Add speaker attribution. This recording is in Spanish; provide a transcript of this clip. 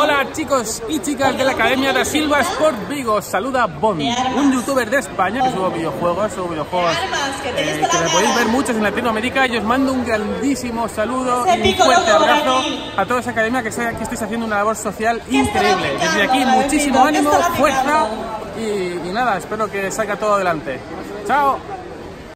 Speaker 1: Hola chicos y chicas de la Academia de Silva Sport Vigo, saluda Bond, un youtuber de España que subo videojuegos que me podéis ver muchos en Latinoamérica, y os mando un grandísimo saludo y un fuerte abrazo a toda esa academia, que sé que estáis haciendo una labor social increíble. Desde aquí muchísimo ánimo, fuerza y nada, espero que salga todo adelante. ¡Chao!